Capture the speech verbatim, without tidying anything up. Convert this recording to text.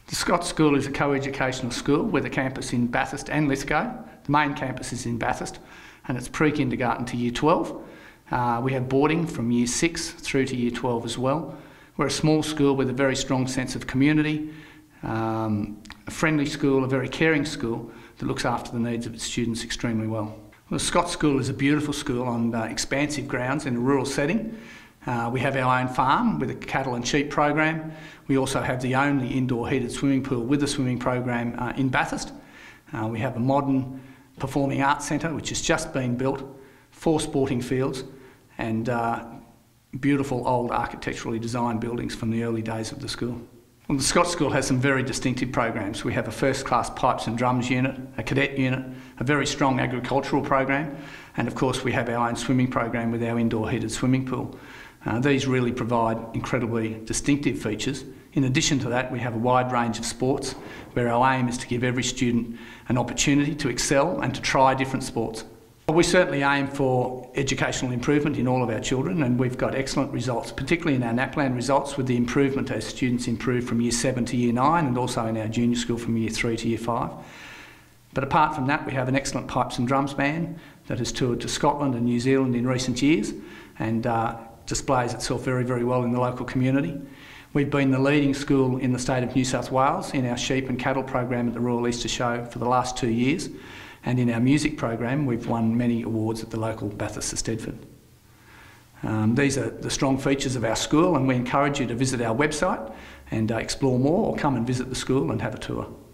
The Scott School is a co-educational school with a campus in Bathurst and Lithgow. The main campus is in Bathurst and it's pre-kindergarten to year twelve. Uh, we have boarding from year six through to year twelve as well. We're a small school with a very strong sense of community, um, a friendly school, a very caring school that looks after the needs of its students extremely well. Well, the Scott School is a beautiful school on uh, expansive grounds in a rural setting. Uh, we have our own farm with a cattle and sheep program. We also have the only indoor heated swimming pool with a swimming program uh, in Bathurst. Uh, we have a modern performing arts centre which has just been built, four sporting fields and uh, beautiful old architecturally designed buildings from the early days of the school. Well, the Scott School has some very distinctive programs. We have a first-class pipes and drums unit, a cadet unit, a very strong agricultural program, and of course we have our own swimming program with our indoor heated swimming pool. Uh, these really provide incredibly distinctive features. In addition to that, we have a wide range of sports where our aim is to give every student an opportunity to excel and to try different sports. We certainly aim for educational improvement in all of our children, and we've got excellent results, particularly in our NAPLAN results, with the improvement as students improve from year seven to year nine, and also in our junior school from year three to year five. But apart from that, we have an excellent pipes and drums band that has toured to Scotland and New Zealand in recent years and uh, displays itself very, very well in the local community. We've been the leading school in the state of New South Wales in our sheep and cattle program at the Royal Easter Show for the last two years. And in our music program, we've won many awards at the local Bathurst Eisteddfod. Um, these are the strong features of our school, and we encourage you to visit our website and uh, explore more, or come and visit the school and have a tour.